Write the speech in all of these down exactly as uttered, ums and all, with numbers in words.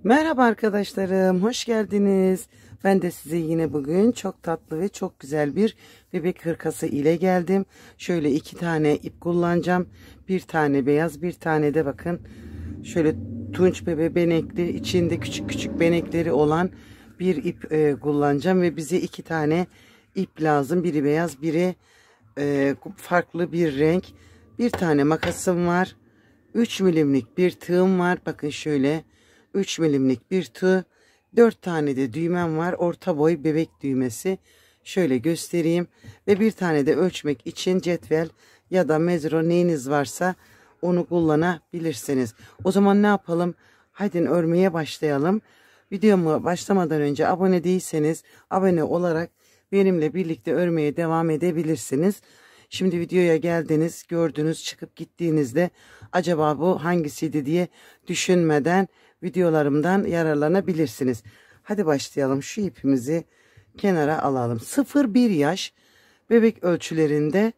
Merhaba arkadaşlarım, hoş geldiniz. Ben de size yine bugün çok tatlı ve çok güzel bir bebek hırkası ile geldim. Şöyle iki tane ip kullanacağım. Bir tane beyaz, bir tane de bakın şöyle tunç bebe benekli, içinde küçük küçük benekleri olan bir ip e, kullanacağım. Ve bize iki tane ip lazım. Biri beyaz, biri e, farklı bir renk. Bir tane makasım var. üç milimlik bir tığım var. Bakın şöyle. üç milimlik bir tığ, dört tane de düğmem var. Orta boy bebek düğmesi. Şöyle göstereyim. Ve bir tane de ölçmek için cetvel ya da mezro neyiniz varsa onu kullanabilirsiniz. O zaman ne yapalım? Haydi örmeye başlayalım. Videoma başlamadan önce abone değilseniz abone olarak benimle birlikte örmeye devam edebilirsiniz. Şimdi videoya geldiniz, gördünüz, çıkıp gittiğinizde acaba bu hangisiydi diye düşünmeden videolarımdan yararlanabilirsiniz. Hadi başlayalım. Şu ipimizi kenara alalım. sıfır bir yaş bebek ölçülerinde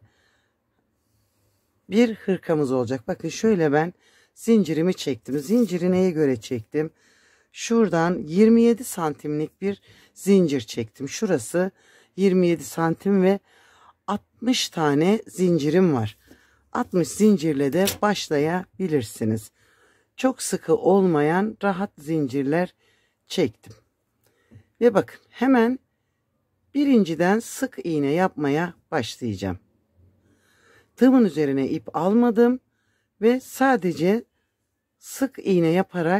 bir hırkamız olacak. Bakın şöyle ben zincirimi çektim. Zinciri neye göre çektim? Şuradan yirmi yedi santimlik bir zincir çektim. Şurası yirmi yedi santim ve altmış tane zincirim var. altmış zincirle de başlayabilirsiniz. Çok sıkı olmayan rahat zincirler çektim. Ve bakın hemen birinciden sık iğne yapmaya başlayacağım. Tığımın üzerine ip almadım ve sadece sık iğne yaparak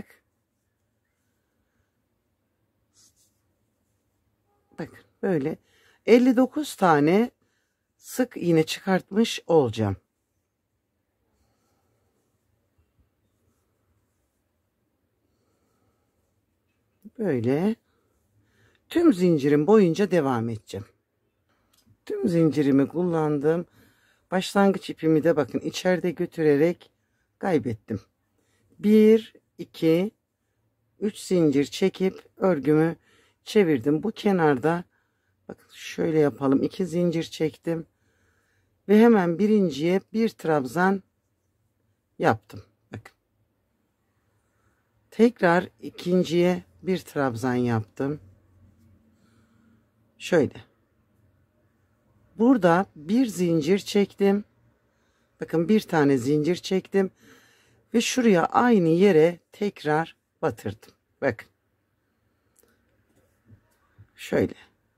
bakın böyle elli dokuz tane sık iğne çıkartmış olacağım. Böyle tüm zincirim boyunca devam edeceğim. Tüm zincirimi kullandım. Başlangıç ipimi de bakın içeride götürerek kaybettim. bir, iki, üç zincir çekip örgümü çevirdim. Bu kenarda bakın şöyle yapalım. iki zincir çektim. Ve hemen birinciye bir trabzan yaptım. Bakın. Tekrar ikinciye bir trabzan yaptım. Şöyle. Burada bir zincir çektim. Bakın bir tane zincir çektim. Ve şuraya aynı yere tekrar batırdım. Bakın. Şöyle.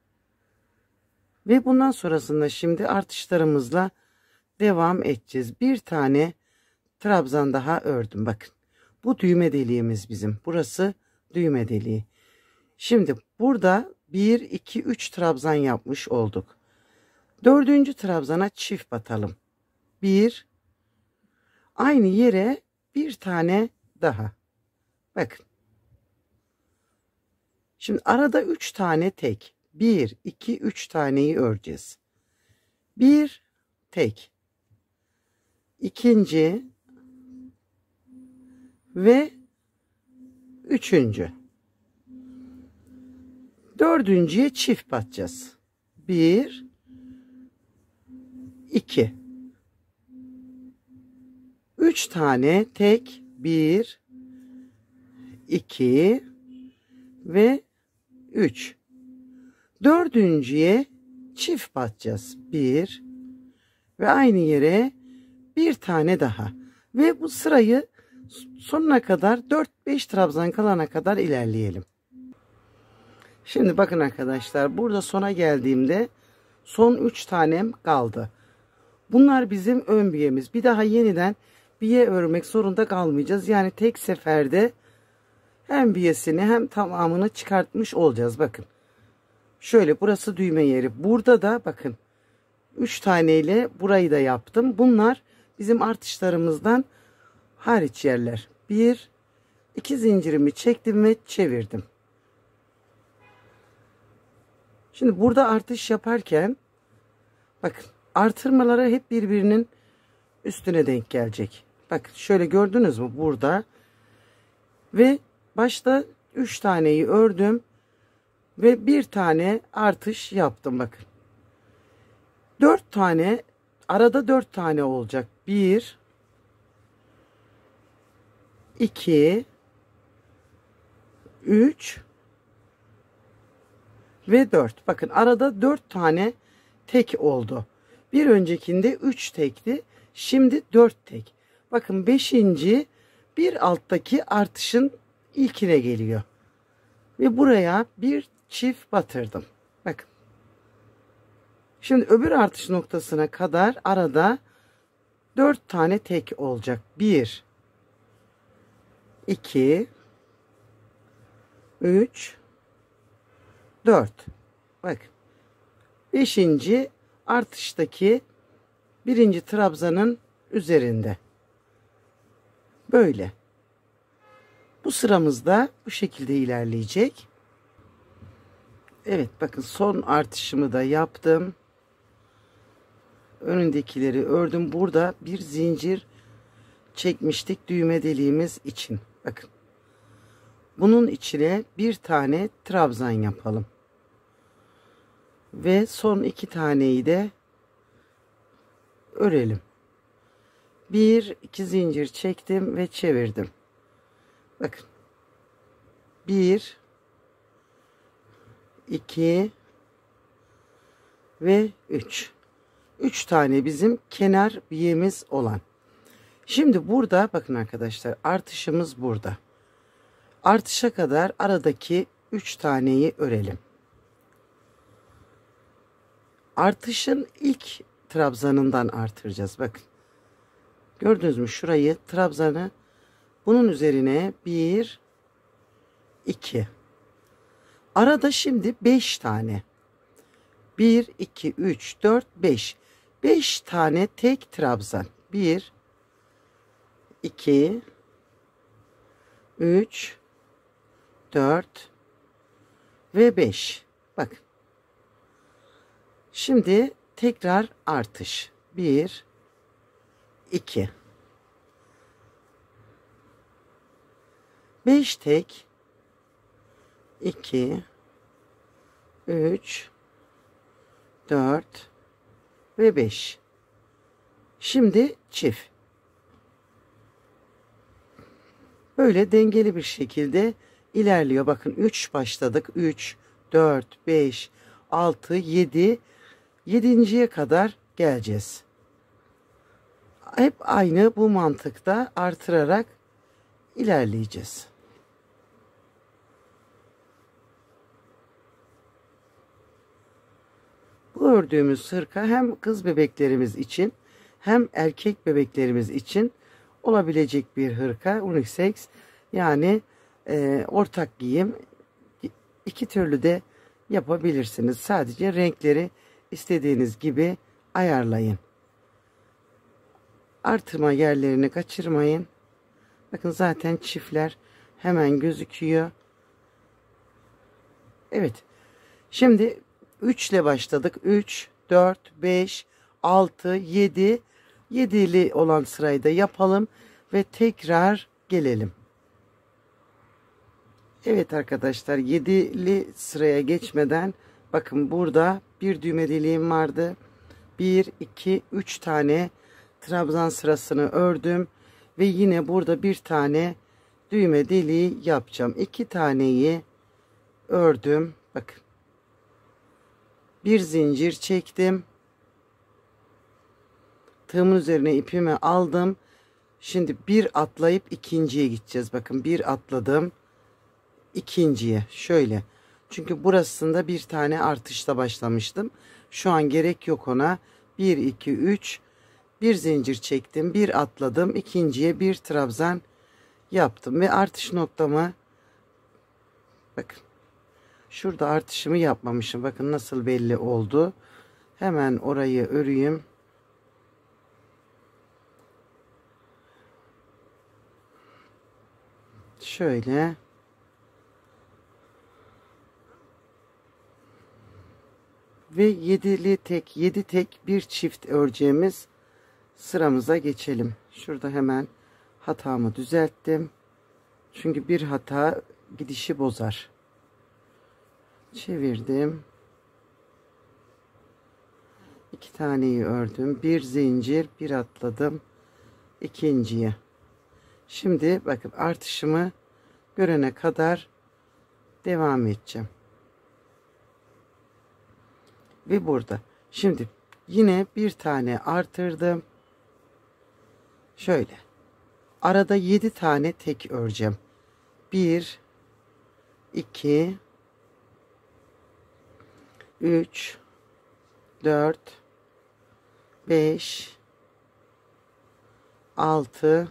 Ve bundan sonrasında şimdi artışlarımızla devam edeceğiz. Bir tane trabzan daha ördüm. Bakın. Bu düğme deliğimiz bizim. Burası düğme deliği. Şimdi burada bir, iki, üç trabzan yapmış olduk. Dördüncü trabzana çift batalım. Bir. Aynı yere bir tane daha. Bakın. Şimdi arada üç tane tek. Bir, iki, üç taneyi öreceğiz. Bir tek. İkinci ve üçüncü. Dördüncüye çift batacağız. Bir, iki. Üç tane tek. Bir, iki ve üç. Dördüncüye çift batacağız. Bir ve aynı yere bir tane daha. Ve bu sırayı sonuna kadar dört beş trabzan kalana kadar ilerleyelim. Şimdi bakın arkadaşlar, burada sona geldiğimde son üç tanem kaldı. Bunlar bizim ön biyemiz. Bir daha yeniden biye örmek zorunda kalmayacağız. Yani tek seferde hem biyesini hem tamamını çıkartmış olacağız. Bakın. Şöyle burası düğme yeri. Burada da bakın üç taneyle burayı da yaptım. Bunlar bizim artışlarımızdan hariç yerler. Bir, iki zincirimi çektim ve çevirdim. Şimdi burada artış yaparken bakın artırmaları hep birbirinin üstüne denk gelecek. Bakın şöyle gördünüz mü burada ve başta üç taneyi ördüm ve bir tane artış yaptım. Bakın dört tane arada dört tane olacak. Bir, iki, üç ve dört. Bakın arada dört tane tek oldu. Bir öncekinde üç tekti. Şimdi dört tek. Bakın beşinci bir alttaki artışın ilkine geliyor. Ve buraya bir çift batırdım. Bakın. Şimdi öbür artış noktasına kadar arada dört tane tek olacak. bir iki üç dört. Bak. beşinci artıştaki birinci trabzanın üzerinde. Böyle. Bu sıramızda bu şekilde ilerleyecek. Evet, bakın son artışımı da yaptım. Önündekileri ördüm. Burada bir zincir çekmiştik düğme deliğimiz için. Bakın. Bunun içine bir tane trabzan yapalım. Ve son iki taneyi de örelim. Bir iki zincir çektim ve çevirdim. Bakın. Bir iki ve üç. üç tane bizim kenar biyemiz olan. Şimdi burada bakın arkadaşlar, artışımız burada. Artışa kadar aradaki üç taneyi örelim. Artışın ilk trabzanından artıracağız. Bakın. Gördünüz mü şurayı, trabzanı bunun üzerine bir iki. Arada şimdi beş tane. bir iki üç dört beş. beş tane tek trabzan. bir iki üç dört ve beş. Bak. Şimdi tekrar artış. bir iki. beş tek. iki üç dört ve beş. Şimdi çift. Böyle dengeli bir şekilde ilerliyor. Bakın üç başladık. üç, dört, beş, altı, yedi. yedinciye kadar geleceğiz. Hep aynı bu mantıkta artırarak ilerleyeceğiz. Bu ördüğümüz hırka hem kız bebeklerimiz için hem erkek bebeklerimiz için olabilecek bir hırka. Unisex, yani e, ortak giyim, iki türlü de yapabilirsiniz. Sadece renkleri istediğiniz gibi ayarlayın. Artırma yerlerini kaçırmayın. Bakın zaten çiftler hemen gözüküyor. Evet. Şimdi üç ile başladık. üç, dört, beş, altı, yedi. yedili olan sırayı da yapalım ve tekrar gelelim. Evet arkadaşlar, yedili sıraya geçmeden bakın burada bir düğme deliğim vardı. bir, iki, üç tane trabzan sırasını ördüm ve yine burada bir tane düğme deliği yapacağım. iki taneyi ördüm. Bakın. Bir zincir çektim. Tığımın üzerine ipimi aldım. Şimdi bir atlayıp ikinciye gideceğiz. Bakın bir atladım. İkinciye şöyle. Çünkü burasında bir tane artışla başlamıştım. Şu an gerek yok ona. bir, iki, üç. Bir zincir çektim. Bir atladım. İkinciye bir trabzan yaptım. Ve artış noktamı bakın. Şurada artışımı yapmamışım. Bakın nasıl belli oldu. Hemen orayı öreyim. Şöyle. Ve yedili tek, yedi tek bir çift öreceğimiz sıramıza geçelim. Şurada hemen hatamı düzelttim. Çünkü bir hata gidişi bozar. Çevirdim. İki taneyi ördüm. Bir zincir, bir atladım. İkinciye. Şimdi bakın artışımı görene kadar devam edeceğim. Ve burada. Şimdi yine bir tane artırdım. Şöyle. Arada yedi tane tek öreceğim. bir iki üç dört beş altı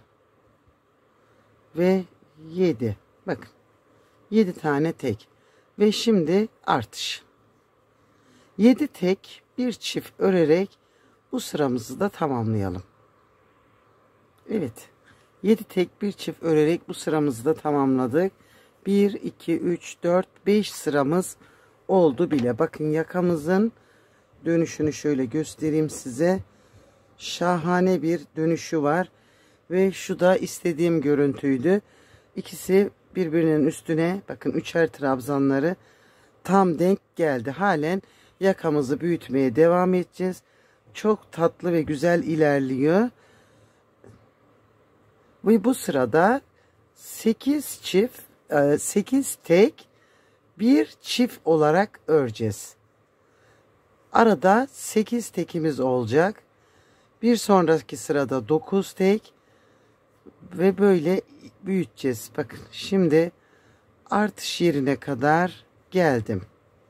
ve yedi. Bakın. yedi tane tek. Ve şimdi artış. yedi tek bir çift örerek bu sıramızı da tamamlayalım. Evet. yedi tek bir çift örerek bu sıramızı da tamamladık. bir iki üç dört beş sıramız oldu bile. Bakın yakamızın dönüşünü şöyle göstereyim size. Şahane bir dönüşü var. Ve şu da istediğim görüntüydü. İkisi birbirinin üstüne, bakın üçer trabzanları tam denk geldi. Halen yakamızı büyütmeye devam edeceğiz. Çok tatlı ve güzel ilerliyor. Ve bu sırada sekiz çift, sekiz tek bir çift olarak öreceğiz. Arada sekiz tekimiz olacak. Bir sonraki sırada dokuz tek ve böyle büyüteceğiz. Bakın şimdi artış yerine kadar geldim.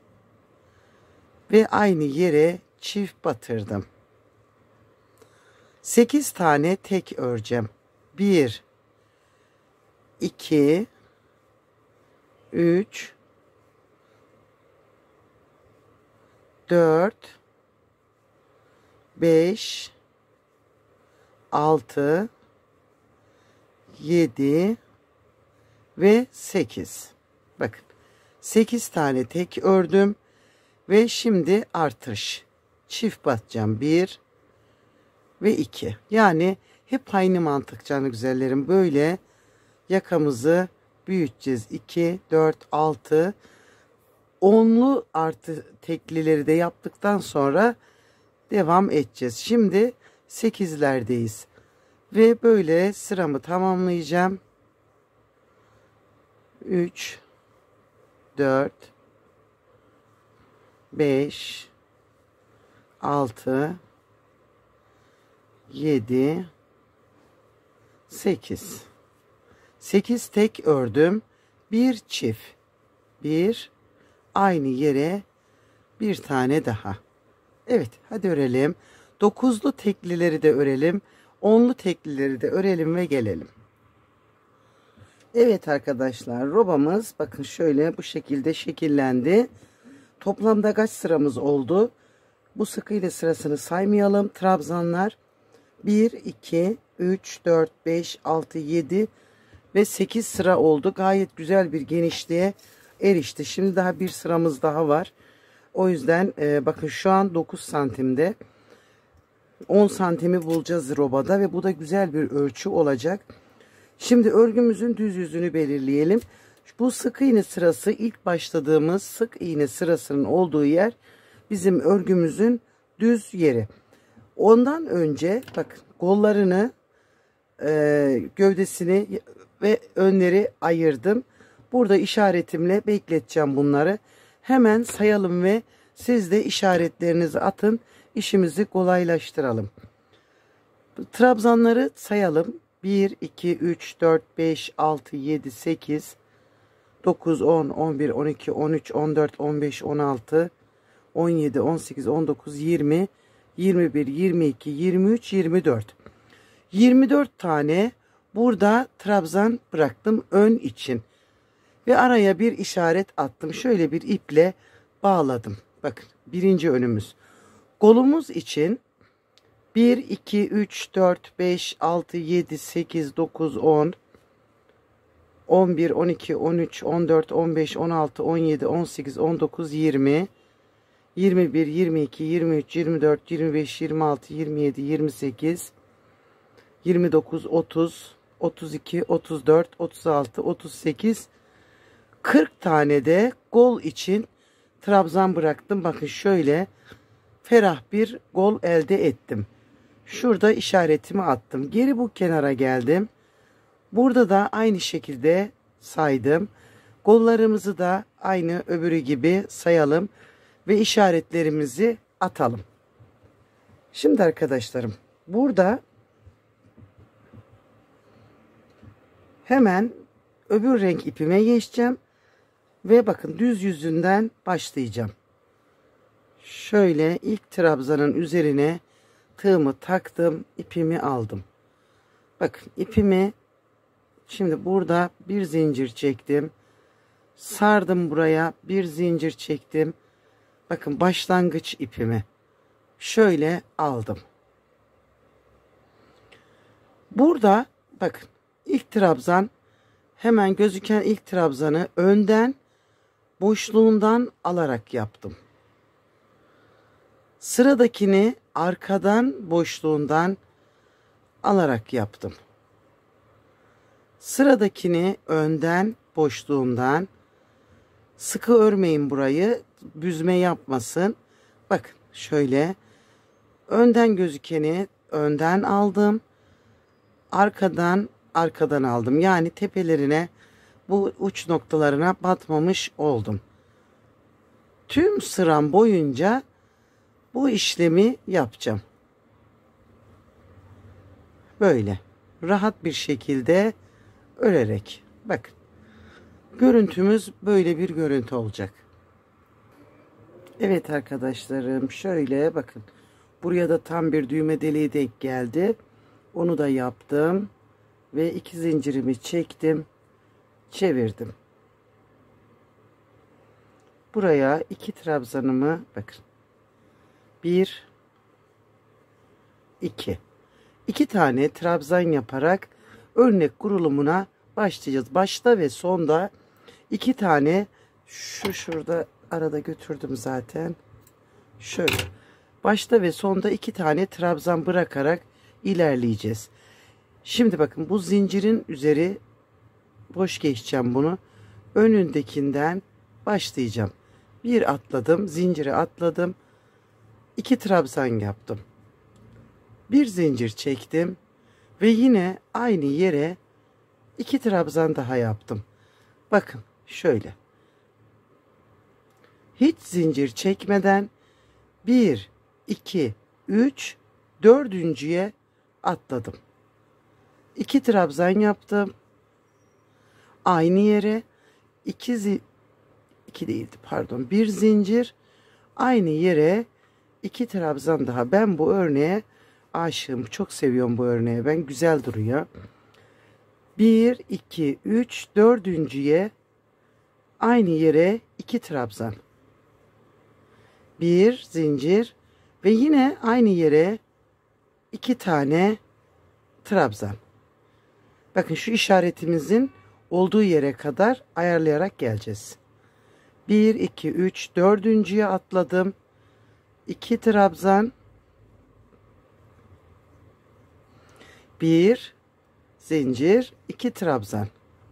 Ve aynı yere çift batırdım. sekiz tane tek öreceğim. bir iki üç dört beş altı yedi ve sekiz. Bakın sekiz tane tek ördüm ve şimdi artış. Çift batacağım. bir ve iki. Yani hep aynı mantık canı güzellerim. Böyle yakamızı büyüteceğiz. iki, dört, altı. Onlu artı teklileri de yaptıktan sonra devam edeceğiz. Şimdi sekizlerdeyiz. Ve böyle sıramı tamamlayacağım. üç, dört, beş, altı, yedi, sekiz. sekiz tek ördüm. Bir çift. bir, aynı yere bir tane daha. Evet, hadi örelim. dokuzlu teklileri de örelim. onlu teklileri de örelim ve gelelim. Evet arkadaşlar, robamız bakın şöyle bu şekilde şekillendi. Toplamda kaç sıramız oldu? Bu sık iğne sırasını saymayalım. Trabzanlar bir, iki, üç, dört, beş, altı, yedi ve sekiz sıra oldu. Gayet güzel bir genişliğe erişti. Şimdi daha bir sıramız daha var. O yüzden e, bakın şu an dokuz santimde. on santimi bulacağız robada ve bu da güzel bir ölçü olacak. Şimdi örgümüzün düz yüzünü belirleyelim. Bu sık iğne sırası, ilk başladığımız sık iğne sırasının olduğu yer bizim örgümüzün düz yeri. Ondan önce bakın kollarını, e, gövdesini ve önleri ayırdım. Burada işaretimle bekleteceğim bunları. Hemen sayalım ve siz de işaretlerinizi atın. İşimizi kolaylaştıralım. Trabzanları sayalım. bir, iki, üç, dört, beş, altı, yedi, sekiz, dokuz, on, on bir, on iki, on üç, on dört, on beş, on altı, on yedi, on sekiz, on dokuz, yirmi, yirmi bir, yirmi iki, yirmi üç, yirmi dört. yirmi dört tane burada trabzan bıraktım ön için. Ve araya bir işaret attım. Şöyle bir iple bağladım. Bakın birinci önümüz. Kolumuz için bir, iki, üç, dört, beş, altı, yedi, sekiz, dokuz, on, on bir, on iki, on üç, on dört, on beş, on altı, on yedi, on sekiz, on dokuz, yirmi, yirmi bir, yirmi iki, yirmi üç, yirmi dört, yirmi beş, yirmi altı, yirmi yedi, yirmi sekiz, yirmi dokuz, otuz, otuz iki, otuz dört, otuz altı, otuz sekiz, kırk tane de kol için trabzan bıraktım. Bakın şöyle ferah bir kol elde ettim. Şurada işaretimi attım. Geri bu kenara geldim. Burada da aynı şekilde saydım. Kollarımızı da aynı öbürü gibi sayalım ve işaretlerimizi atalım. Şimdi arkadaşlarım, burada hemen öbür renk ipime geçeceğim ve bakın düz yüzünden başlayacağım. Şöyle ilk trabzanın üzerine tığımı taktım, ipimi aldım. Bakın ipimi şimdi burada bir zincir çektim. Sardım, buraya bir zincir çektim. Bakın başlangıç ipimi şöyle aldım. Burada bakın ilk trabzan, hemen gözüken ilk trabzanı önden boşluğundan alarak yaptım. Sıradakini arkadan boşluğundan alarak yaptım. Sıradakini önden boşluğundan, sıkı örmeyin burayı, büzme yapmasın. Bakın şöyle önden gözükeni önden aldım. Arkadan arkadan aldım. Yani tepelerine, bu uç noktalarına batmamış oldum. Tüm sıram boyunca bu işlemi yapacağım. Böyle rahat bir şekilde örerek. Bakın görüntümüz böyle bir görüntü olacak. Evet arkadaşlarım, şöyle bakın. Buraya da tam bir düğme deliği denk geldi. Onu da yaptım. Ve iki zincirimi çektim. Çevirdim. Buraya iki trabzanımı bakın. Bir, iki. İki tane trabzan yaparak örnek kurulumuna başlayacağız. Başta ve sonda iki tane, şu şurada arada götürdüm zaten. Şöyle. Başta ve sonda iki tane trabzan bırakarak ilerleyeceğiz. Şimdi bakın bu zincirin üzeri boş geçeceğim bunu. Önündekinden başlayacağım. Bir atladım, zinciri atladım. İki trabzan yaptım. Bir zincir çektim ve yine aynı yere iki trabzan daha yaptım. Bakın şöyle. Hiç zincir çekmeden bir, iki, üç, dördüncüye atladım. iki trabzan yaptım. Aynı yere iki zi iki değildi pardon. Bir zincir, aynı yere iki trabzan daha. Ben bu örneğe aşığım. Çok seviyorum bu örneği. Ben, güzel duruyor. bir, iki, üç, dördüncüye aynı yere iki trabzan. Bir zincir ve yine aynı yere iki tane trabzan. Bakın şu işaretimizin olduğu yere kadar ayarlayarak geleceğiz. bir, iki, üç, dördüncüye atladım. iki trabzan. Bir zincir, iki trabzan.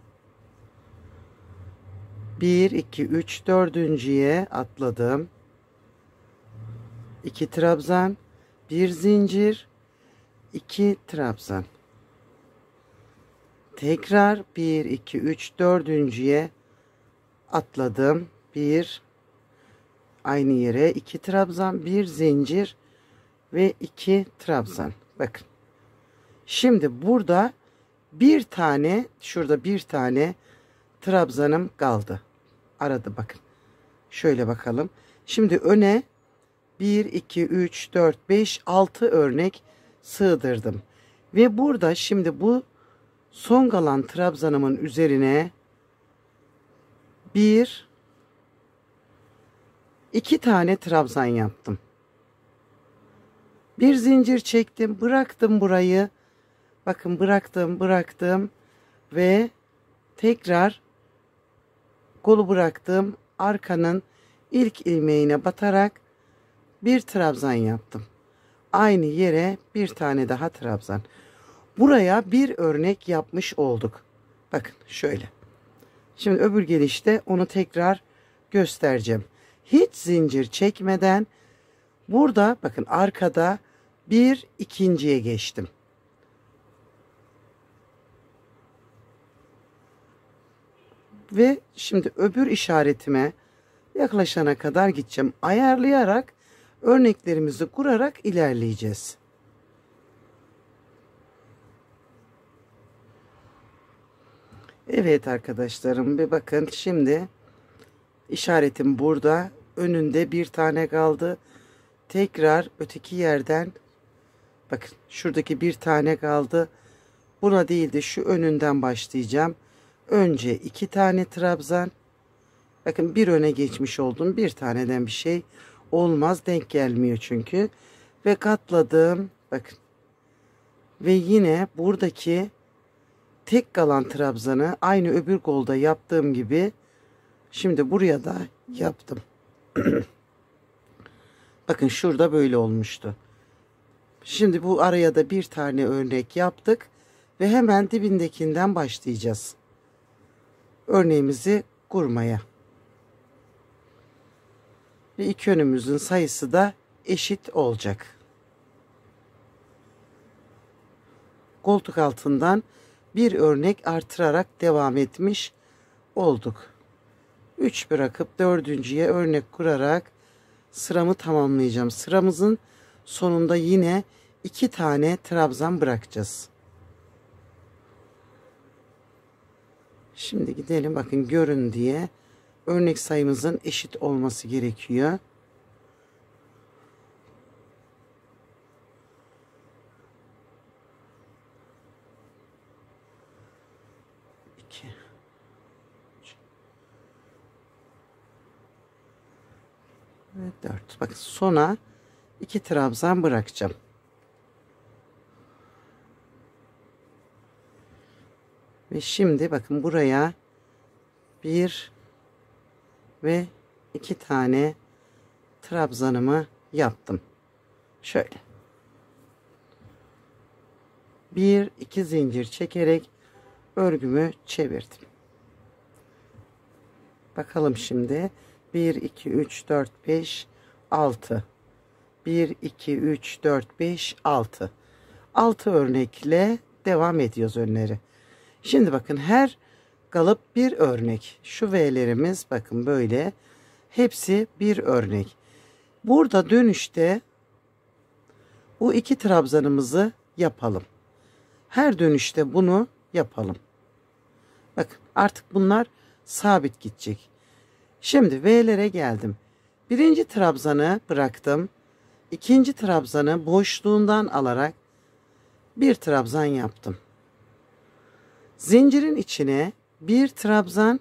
bir, iki, üç, dördüncüye atladım. iki trabzan, bir zincir, iki trabzan. Tekrar bir, iki, üç, dördüncüye atladım. bir, aynı yere iki trabzan, bir zincir ve iki trabzan. Bakın. Şimdi burada bir tane, şurada bir tane trabzanım kaldı. Arada bakın. Şöyle bakalım. Şimdi öne bir, iki, üç, dört, beş, altı örnek sığdırdım. Ve burada şimdi bu son kalan trabzanımın üzerine bir, iki tane trabzan yaptım. Bir zincir çektim, bıraktım burayı. Bakın bıraktım, bıraktım ve tekrar kolu bıraktım. Arkanın ilk ilmeğine batarak bir trabzan yaptım. Aynı yere bir tane daha trabzan. Buraya bir örnek yapmış olduk. Bakın şöyle. Şimdi öbür gelişte onu tekrar göstereceğim. Hiç zincir çekmeden burada bakın arkada bir ikinciye geçtim. Ve şimdi öbür işaretime yaklaşana kadar gideceğim. Ayarlayarak örneklerimizi kurarak ilerleyeceğiz. Evet arkadaşlarım, bir bakın şimdi işaretim burada. Önünde bir tane kaldı. Tekrar öteki yerden bakın, şuradaki bir tane kaldı. Buna değil de şu önünden başlayacağım. Önce iki tane trabzan. Bakın bir öne geçmiş oldum. Bir taneden bir şey olmaz. Denk gelmiyor çünkü. Ve katladım. Bakın. Ve yine buradaki tek kalan trabzanı aynı öbür kolda yaptığım gibi şimdi buraya da yaptım. Bakın şurada böyle olmuştu. Şimdi bu araya da bir tane örnek yaptık. Ve hemen dibindekinden başlayacağız. Örneğimizi kurmaya. Ve iki yönümüzün sayısı da eşit olacak. Koltuk altından bir örnek artırarak devam etmiş olduk. üç bırakıp dördüncüye örnek kurarak sıramı tamamlayacağım. Sıramızın sonunda yine iki tane trabzan bırakacağız. Şimdi gidelim, bakın görün diye örnek sayımızın eşit olması gerekiyor. iki, üç ve dört. Bakın sona iki trabzan bırakacağım. Ve şimdi bakın buraya bir ve iki tane trabzanımı yaptım. Şöyle. Bir, iki zincir çekerek örgümü çevirdim. Bakalım şimdi. bir, iki, üç, dört, beş, altı. bir, iki, üç, dört, beş, altı. altı örnekle devam ediyoruz önleri. Şimdi bakın her kalıp bir örnek. Şu V'lerimiz bakın böyle. Hepsi bir örnek. Burada dönüşte bu iki trabzanımızı yapalım. Her dönüşte bunu yapalım. Bakın artık bunlar sabit gidecek. Şimdi V'lere geldim. Birinci trabzanı bıraktım. İkinci trabzanı boşluğundan alarak bir trabzan yaptım. Zincirin içine bir trabzan,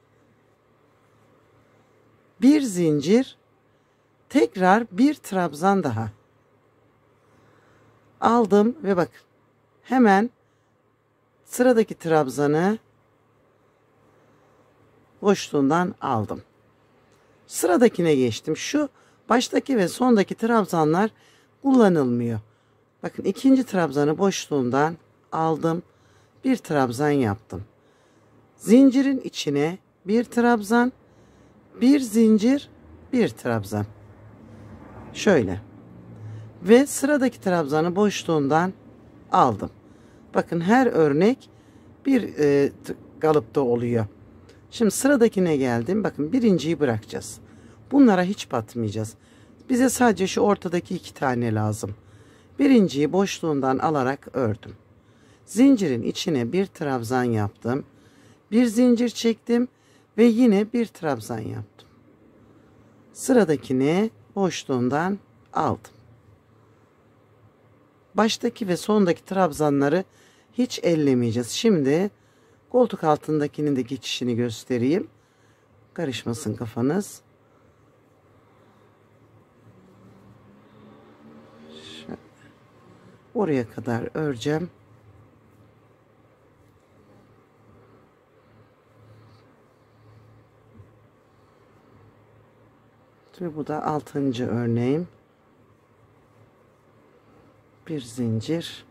bir zincir, tekrar bir trabzan daha aldım ve bak hemen sıradaki trabzanı boşluğundan aldım. Sıradakine geçtim. Şu baştaki ve sondaki trabzanlar kullanılmıyor. Bakın ikinci trabzanı boşluğundan aldım. Bir trabzan yaptım. Zincirin içine bir trabzan, bir zincir, bir trabzan. Şöyle. Ve sıradaki trabzanı boşluğundan aldım. Bakın her örnek bir e, kalıpta oluyor. Şimdi sıradakine geldim. Bakın birinciyi bırakacağız. Bunlara hiç batmayacağız. Bize sadece şu ortadaki iki tane lazım. Birinciyi boşluğundan alarak ördüm. Zincirin içine bir trabzan yaptım. Bir zincir çektim ve yine bir trabzan yaptım. Sıradakini boşluğundan aldım. Baştaki ve sondaki trabzanları hiç ellemeyeceğiz. Şimdi koltuk altındakinin de geçişini göstereyim. Karışmasın kafanız. Şöyle. Oraya kadar öreceğim. Ve bu da altıncı örneğim. Bir zincir.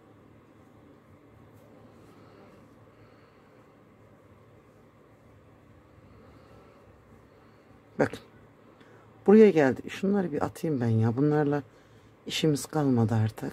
Bakın. Buraya geldi. Şunları bir atayım ben ya. Bunlarla işimiz kalmadı artık.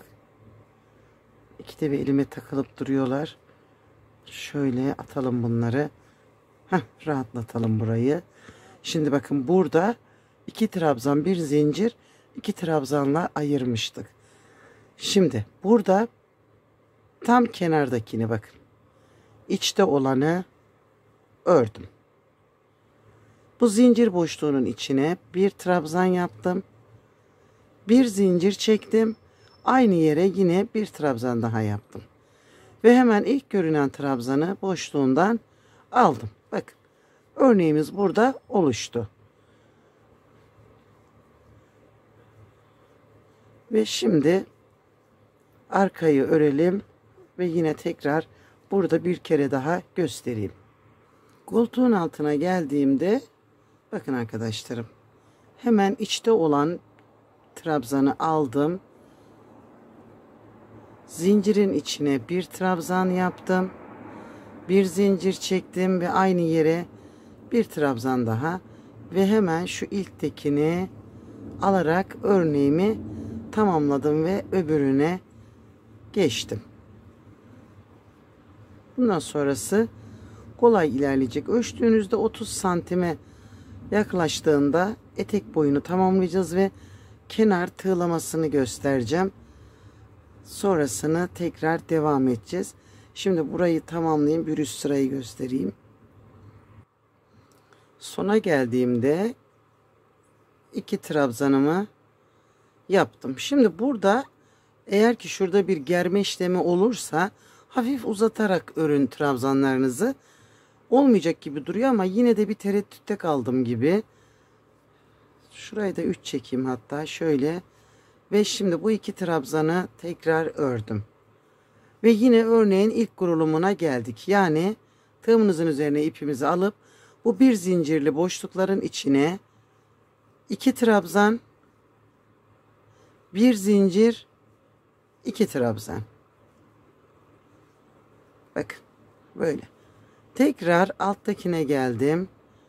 İkide bir elime takılıp duruyorlar. Şöyle atalım bunları. Heh, rahatlatalım burayı. Şimdi bakın burada iki trabzan bir zincir, iki trabzanla ayırmıştık. Şimdi burada tam kenardakini bakın. İçte olanı ördüm. Bu zincir boşluğunun içine bir trabzan yaptım. Bir zincir çektim. Aynı yere yine bir trabzan daha yaptım. Ve hemen ilk görünen trabzanı boşluğundan aldım. Bakın örneğimiz burada oluştu. Ve şimdi arkayı örelim ve yine tekrar burada bir kere daha göstereyim. Koltuğun altına geldiğimde bakın arkadaşlarım, hemen içte olan trabzanı aldım. Zincirin içine bir trabzan yaptım. Bir zincir çektim ve aynı yere bir trabzan daha ve hemen şu ilktekini alarak örneğimi tamamladım ve öbürüne geçtim. Bundan sonrası kolay ilerleyecek. Ölçtüğünüzde otuz santime yaklaştığında etek boyunu tamamlayacağız ve kenar tığlamasını göstereceğim. Sonrasını tekrar devam edeceğiz. Şimdi burayı tamamlayayım. Bir üst sırayı göstereyim. Sona geldiğimde iki trabzanımı yaptım. Şimdi burada eğer ki şurada bir germe işlemi olursa hafif uzatarak örün trabzanlarınızı. Olmayacak gibi duruyor ama yine de bir tereddütte kaldım gibi. Şurayı da üç çekeyim hatta şöyle. Ve şimdi bu iki trabzanı tekrar ördüm. Ve yine örneğin ilk kurulumuna geldik. Yani tığımızın üzerine ipimizi alıp bu bir zincirli boşlukların içine iki trabzan, bir zincir, iki trabzan. Bakın böyle. Tekrar alttakine geldim.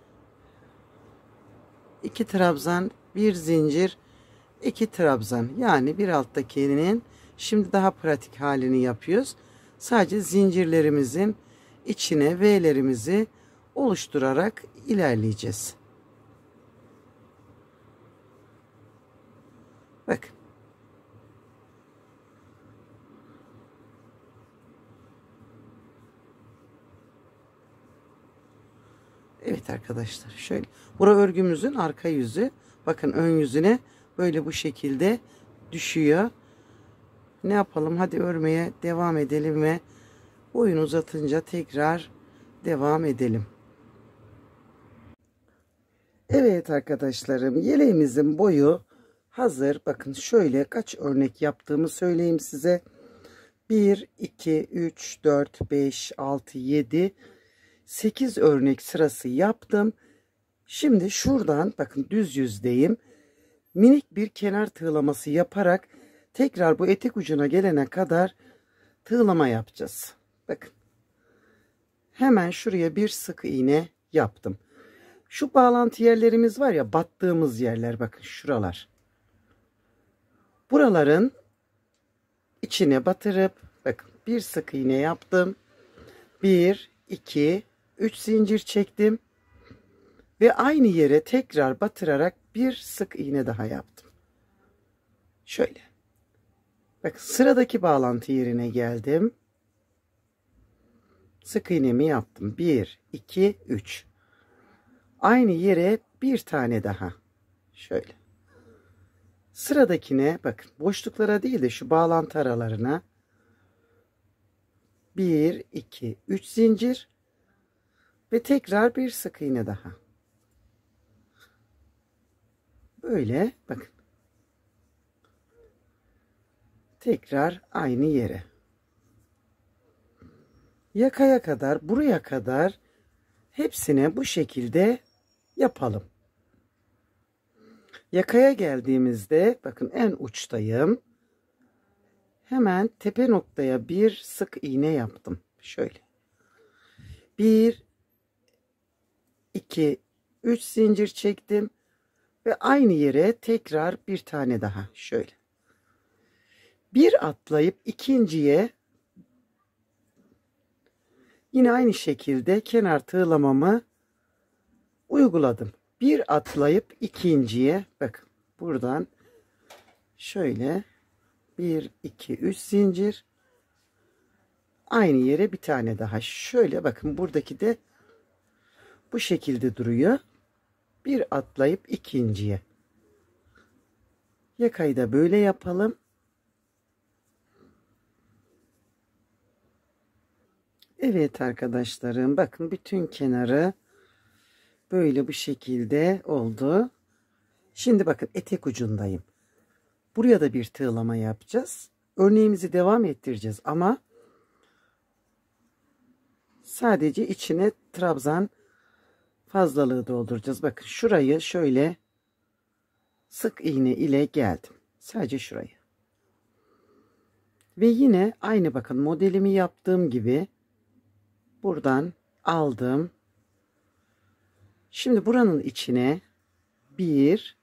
iki trabzan, bir zincir, iki trabzan. Yani bir alttakinin şimdi daha pratik halini yapıyoruz. Sadece zincirlerimizin içine V'lerimizi oluşturarak ilerleyeceğiz. Bakın. Evet arkadaşlar, şöyle. Bura örgümüzün arka yüzü. Bakın ön yüzüne böyle bu şekilde düşüyor. Ne yapalım? Hadi örmeye devam edelim ve boyun uzatınca tekrar devam edelim. Evet arkadaşlarım, yeleğimizin boyu hazır. Bakın şöyle kaç örnek yaptığımı söyleyeyim size. bir, iki, üç, dört, beş, altı, yedi, sekiz örnek sırası yaptım. Şimdi şuradan bakın düz yüzdeyim. Minik bir kenar tığlaması yaparak tekrar bu etek ucuna gelene kadar tığlama yapacağız. Bakın. Hemen şuraya bir sık iğne yaptım. Şu bağlantı yerlerimiz var ya, battığımız yerler, bakın şuralar. Buraların içine batırıp bakın bir sık iğne yaptım. bir, iki, üç zincir çektim. Ve aynı yere tekrar batırarak bir sık iğne daha yaptım. Şöyle. Bak sıradaki bağlantı yerine geldim. Sık iğnemi yaptım. bir, iki, üç. Aynı yere bir tane daha. Şöyle. Sıradakine bakın boşluklara değil de şu bağlantı aralarına bir, iki, üç zincir ve tekrar bir sık iğne daha. Böyle bakın. Tekrar aynı yere. Yakaya kadar, buraya kadar hepsine bu şekilde yapalım. Yakaya geldiğimizde bakın en uçtayım. Hemen tepe noktaya bir sık iğne yaptım. Şöyle. bir, iki, üç zincir çektim. Ve aynı yere tekrar bir tane daha. Şöyle. Bir atlayıp ikinciye Yine aynı şekilde kenar tığlamamı uyguladım. Bir atlayıp ikinciye bakın buradan şöyle bir iki üç zincir, aynı yere bir tane daha şöyle bakın, buradaki de bu şekilde duruyor. Bir atlayıp ikinciye, yakayı da böyle yapalım. Evet arkadaşlarım, bakın bütün kenarı böyle bu şekilde oldu. Şimdi bakın etek ucundayım. Buraya da bir tığlama yapacağız. Örneğimizi devam ettireceğiz ama sadece içine trabzan fazlalığı dolduracağız. Bakın şurayı şöyle sık iğne ile geldim. Sadece şurayı. Ve yine aynı bakın modelimi yaptığım gibi buradan aldım. Şimdi buranın içine bir,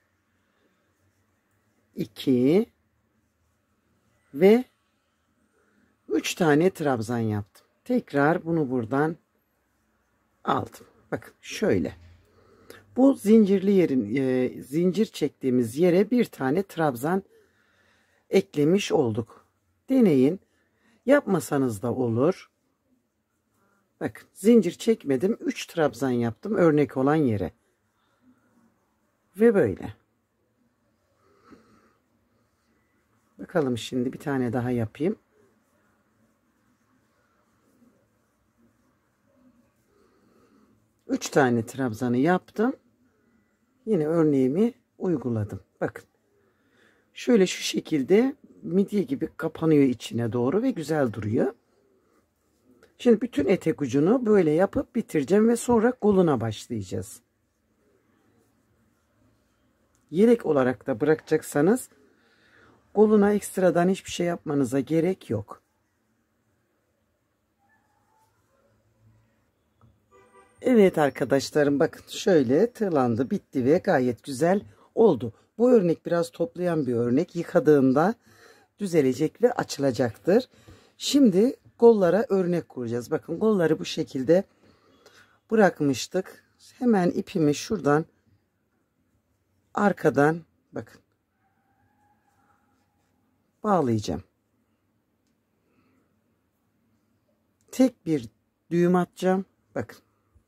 iki ve üç tane trabzan yaptım. Tekrar bunu buradan aldım. Bakın şöyle. Bu zincirli yerin e, zincir çektiğimiz yere bir tane trabzan eklemiş olduk. Deneyin. Yapmasanız da olur. Bakın zincir çekmedim. üç trabzan yaptım örnek olan yere. Ve böyle. Bakalım şimdi bir tane daha yapayım. üç tane trabzanı yaptım. Yine örneğimi uyguladım. Bakın. Şöyle şu şekilde midye gibi kapanıyor içine doğru ve güzel duruyor. Şimdi bütün etek ucunu böyle yapıp bitireceğim ve sonra koluna başlayacağız. Yelek olarak da bırakacaksanız koluna ekstradan hiçbir şey yapmanıza gerek yok. Evet arkadaşlarım, bakın şöyle tığlandı, bitti ve gayet güzel oldu. Bu örnek biraz toplayan bir örnek. Yıkadığında düzelecek ve açılacaktır. Şimdi kollara örnek kuracağız. Bakın kolları bu şekilde bırakmıştık. Hemen ipimi şuradan arkadan bakın bağlayacağım. Tek bir düğüm atacağım. Bakın.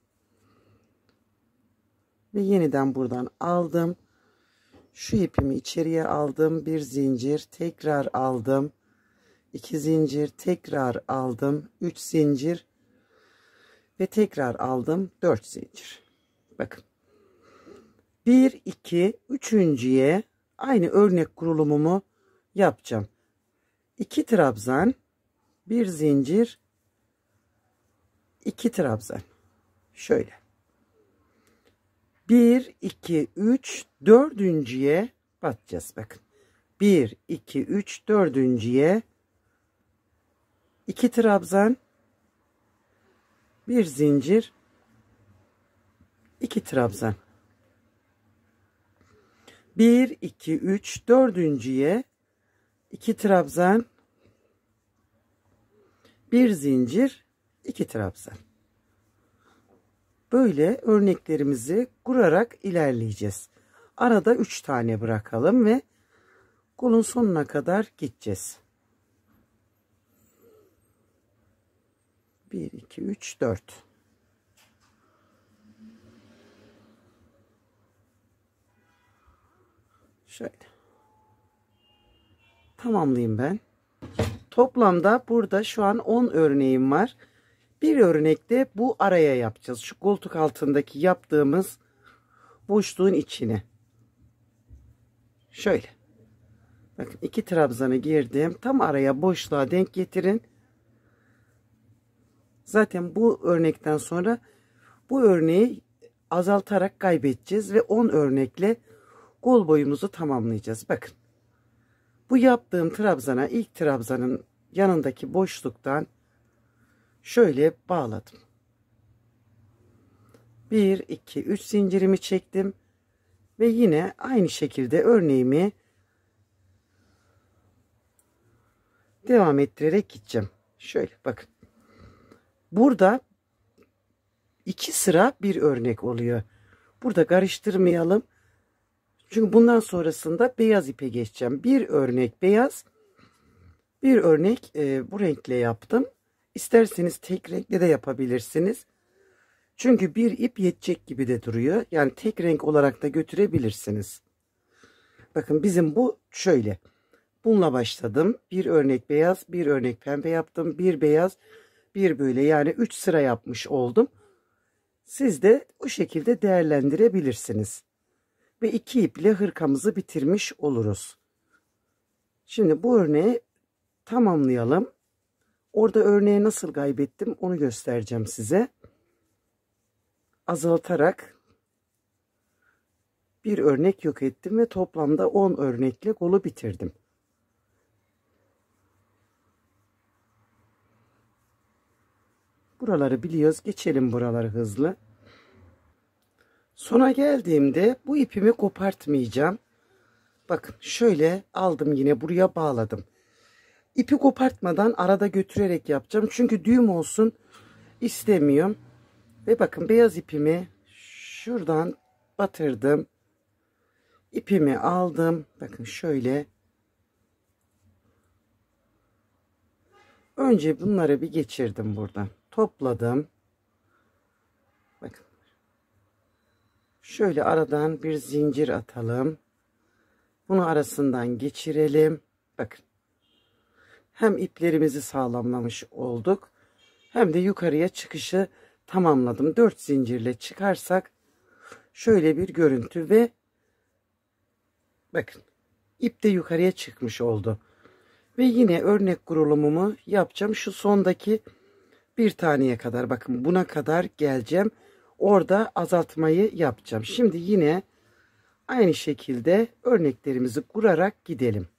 Ve yeniden buradan aldım. Şu ipimi içeriye aldım. Bir zincir tekrar aldım. iki zincir tekrar aldım. üç zincir ve tekrar aldım. dört zincir. Bakın. bir iki üçüncüye aynı örnek kurulumumu yapacağım. iki trabzan, bir zincir, iki trabzan. Şöyle. bir iki üç dördüncüye batacağız. Bakın. bir iki üç dördüncüye iki trabzan, bir zincir, iki trabzan. bir iki üç dördüncüye iki trabzan, bir zincir, iki trabzan. Böyle örneklerimizi kurarak ilerleyeceğiz. Arada üç tane bırakalım ve kolun sonuna kadar gideceğiz. bir iki üç dört. Şöyle. Tamamlayayım ben. Toplamda burada şu an on örneğim var. Bir örnekte bu araya yapacağız. Şu koltuk altındaki yaptığımız boşluğun içine. Şöyle. Bakın iki trabzanı girdim. Tam araya boşluğa denk getirin. Zaten bu örnekten sonra bu örneği azaltarak kaybedeceğiz ve on örnekle kol boyumuzu tamamlayacağız. Bakın. Bu yaptığım trabzana ilk trabzanın yanındaki boşluktan şöyle bağladım. bir iki üç zincirimi çektim ve yine aynı şekilde örneğimi devam ettirerek gideceğim. Şöyle bakın. Burada iki sıra bir örnek oluyor. Burada karıştırmayalım. Çünkü bundan sonrasında beyaz ipe geçeceğim. Bir örnek beyaz, bir örnek e, bu renkle yaptım. İsterseniz tek renkle de yapabilirsiniz. Çünkü bir ip yetecek gibi de duruyor. Yani tek renk olarak da götürebilirsiniz. Bakın bizim bu şöyle. Bununla başladım. Bir örnek beyaz, bir örnek pembe yaptım. Bir beyaz, bir böyle, yani üç sıra yapmış oldum. Siz de o şekilde değerlendirebilirsiniz. Ve iki iple hırkamızı bitirmiş oluruz. Şimdi bu örneği tamamlayalım. Orada örneği nasıl kaybettim onu göstereceğim size. Azaltarak bir örnek yok ettim ve toplamda on örnekle kolu bitirdim. Buraları biliyoruz. Geçelim buraları hızlı. Sona geldiğimde bu ipimi kopartmayacağım. Bakın şöyle aldım, yine buraya bağladım. İpi kopartmadan arada götürerek yapacağım. Çünkü düğüm olsun istemiyorum. Ve bakın beyaz ipimi şuradan batırdım. İpimi aldım. Bakın şöyle. Önce bunları bir geçirdim buradan. Topladım. Bakın. Şöyle aradan bir zincir atalım. Bunu arasından geçirelim. Bakın. Hem iplerimizi sağlamlamış olduk, hem de yukarıya çıkışı tamamladım. dört zincirle çıkarsak şöyle bir görüntü ve bakın ip de yukarıya çıkmış oldu. Ve yine örnek kurulumumu yapacağım. Şu sondaki bir taneye kadar, bakın buna kadar geleceğim. Orada azaltmayı yapacağım. Şimdi yine aynı şekilde örneklerimizi kurarak gidelim.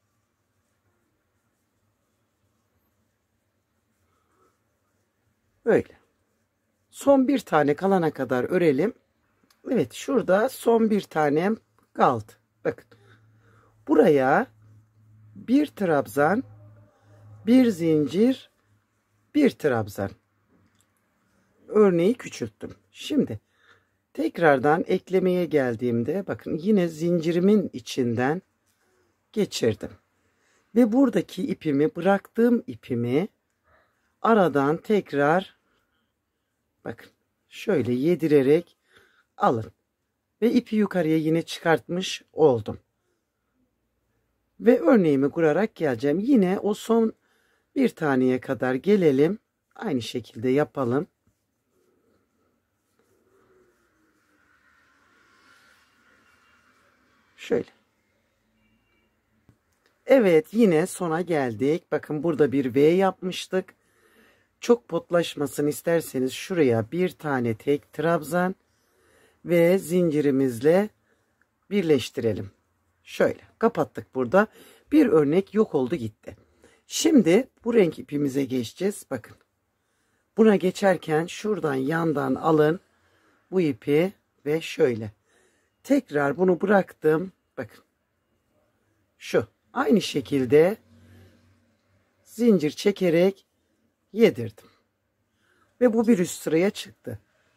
Böyle. Son bir tane kalana kadar örelim. Evet, şurada son bir tanem kaldı. Bakın. Buraya bir trabzan, bir zincir, bir trabzan. Örneği küçülttüm. Şimdi tekrardan eklemeye geldiğimde bakın yine zincirimin içinden geçirdim. Ve buradaki ipimi, bıraktığım ipimi aradan tekrar bakın şöyle yedirerek alın. Ve ipi yukarıya yine çıkartmış oldum. Ve örneğimi kurarak geleceğim. Yine o son bir taneye kadar gelelim. Aynı şekilde yapalım. Şöyle. Evet, yine sona geldik. Bakın burada bir V yapmıştık. Çok potlaşmasını isterseniz şuraya bir tane tek trabzan ve zincirimizle birleştirelim. Şöyle kapattık burada. Bir örnek yok oldu gitti. Şimdi bu renk ipimize geçeceğiz. Bakın. Buna geçerken şuradan yandan alın bu ipi ve şöyle. Tekrar bunu bıraktım. Bakın. Şu. Aynı şekilde zincir çekerek yedirdim. Ve bu bir üst sıraya çıktı.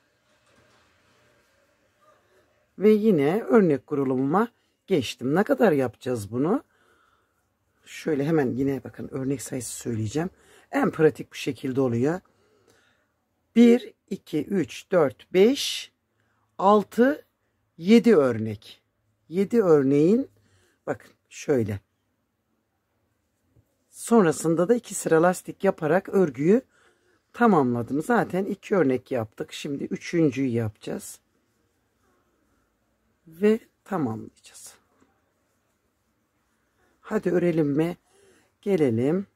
Ve yine örnek kurulumuma geçtim. Ne kadar yapacağız bunu? Şöyle hemen yine bakın örnek sayısı söyleyeceğim. En pratik bu şekilde oluyor. bir, iki, üç, dört, beş, altı, yedi örnek. yedi örneğin bakın şöyle. Sonrasında da iki sıra lastik yaparak örgüyü tamamladım. Zaten iki örnek yaptık. Şimdi üçüncüyü yapacağız. Ve tamamlayacağız. Hadi örelim mi? Gelelim.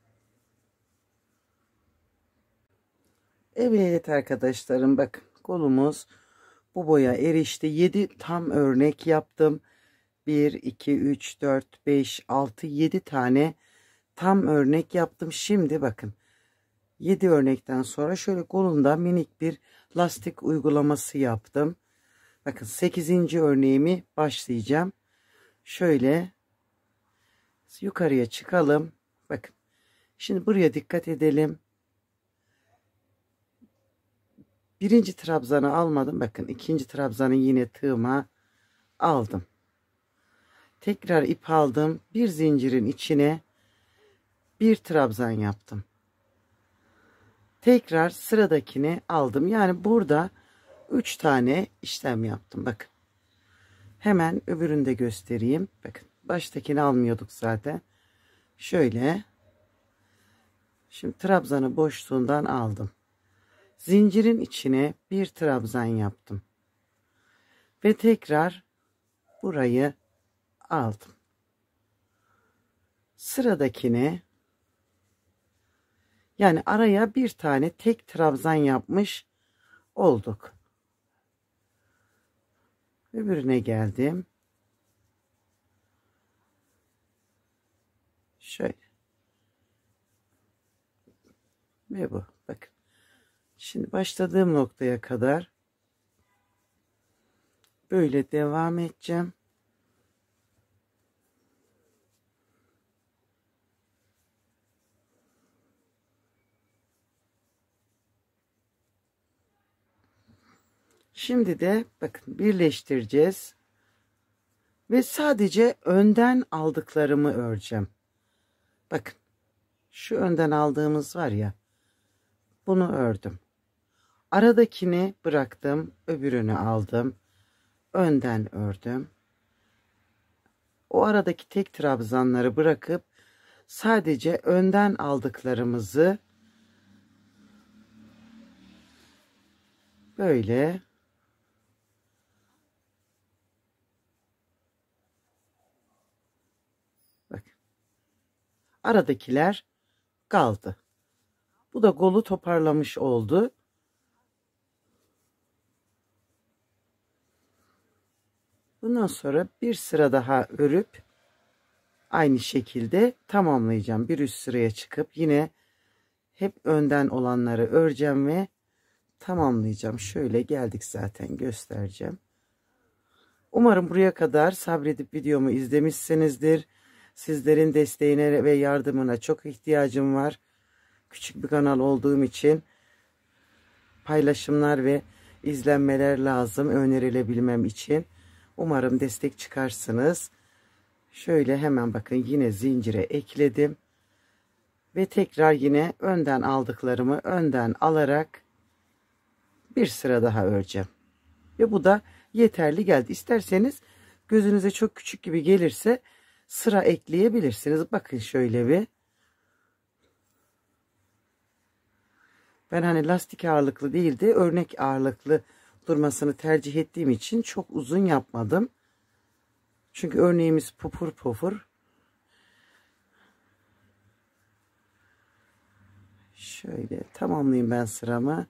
Evet arkadaşlarım, bakın kolumuz bu boya erişti. yedi tam örnek yaptım. bir, iki, üç, dört, beş, altı, yedi tane tam örnek yaptım. Şimdi bakın yedi örnekten sonra şöyle kolunda minik bir lastik uygulaması yaptım. Bakın sekizinci örneğimi başlayacağım. Şöyle yukarıya çıkalım. Bakın şimdi buraya dikkat edelim. birinci trabzanı almadım. Bakın ikinci trabzanı yine tığıma aldım. Tekrar ip aldım. Bir zincirin içine bir trabzan yaptım. Tekrar sıradakini aldım. Yani burada üç tane işlem yaptım. Bakın. Hemen öbürünü de göstereyim. Bakın. Baştakini almıyorduk zaten. Şöyle. Şimdi trabzanı boşluğundan aldım. Zincirin içine bir trabzan yaptım. Ve tekrar burayı aldım. Sıradakine, yani araya bir tane tek trabzan yapmış olduk. Öbürüne geldim. Şöyle. Ve bu. Bakın. Şimdi başladığım noktaya kadar böyle devam edeceğim. Şimdi de bakın birleştireceğiz. Ve sadece önden aldıklarımı öreceğim. Bakın. Şu önden aldığımız var ya. Bunu ördüm. Aradakini bıraktım. Öbürünü aldım. Önden ördüm. O aradaki tek trabzanları bırakıp sadece önden aldıklarımızı böyle bak, aradakiler kaldı. Bu da kolu toparlamış oldu. Bundan sonra bir sıra daha örüp aynı şekilde tamamlayacağım. Bir üst sıraya çıkıp yine hep önden olanları öreceğim ve tamamlayacağım. Şöyle geldik, zaten göstereceğim. Umarım buraya kadar sabredip videomu izlemişsinizdir. Sizlerin desteğine ve yardımına çok ihtiyacım var. Küçük bir kanal olduğum için paylaşımlar ve izlenmeler lazım önerilebilmem için. Umarım destek çıkarsınız. Şöyle hemen bakın yine zincire ekledim. Ve tekrar yine önden aldıklarımı önden alarak bir sıra daha öreceğim. Ve bu da yeterli geldi. İsterseniz gözünüze çok küçük gibi gelirse sıra ekleyebilirsiniz. Bakın şöyle bir. Ben hani lastik ağırlıklı değil de örnek ağırlıklı durmasını tercih ettiğim için çok uzun yapmadım. Çünkü örneğimiz pufur pufur. Şöyle tamamlayayım ben sıramı.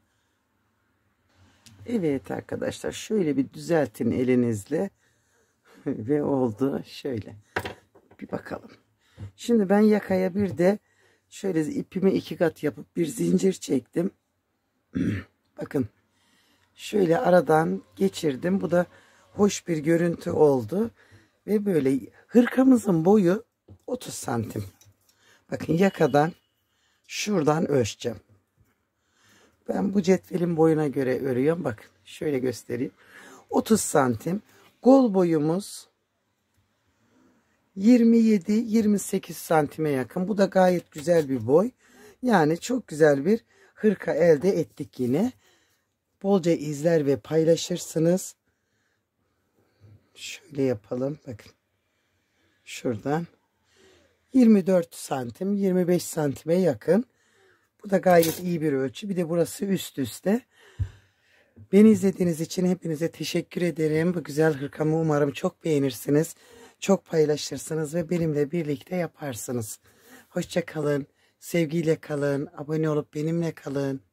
Evet arkadaşlar, şöyle bir düzeltin elinizle. Ve oldu. Şöyle bir bakalım. Şimdi ben yakaya bir de şöyle ipimi iki kat yapıp bir zincir çektim. Bakın şöyle aradan geçirdim. Bu da hoş bir görüntü oldu. Ve böyle hırkamızın boyu otuz santim. Bakın yakadan şuradan ölçeceğim. Ben bu cetvelin boyuna göre örüyorum. Bakın şöyle göstereyim. otuz santim. Kol boyumuz yirmi yedi yirmi sekiz santime yakın. Bu da gayet güzel bir boy. Yani çok güzel bir hırka elde ettik yine. Bolca izler ve paylaşırsınız. Şöyle yapalım. Bakın. Şuradan. yirmi dört santim, yirmi beş santime yakın. Bu da gayet iyi bir ölçü. Bir de burası üst üste. Beni izlediğiniz için hepinize teşekkür ederim. Bu güzel hırkamı umarım çok beğenirsiniz. Çok paylaşırsınız ve benimle birlikte yaparsınız. Hoşça kalın. Sevgiyle kalın. Abone olup benimle kalın.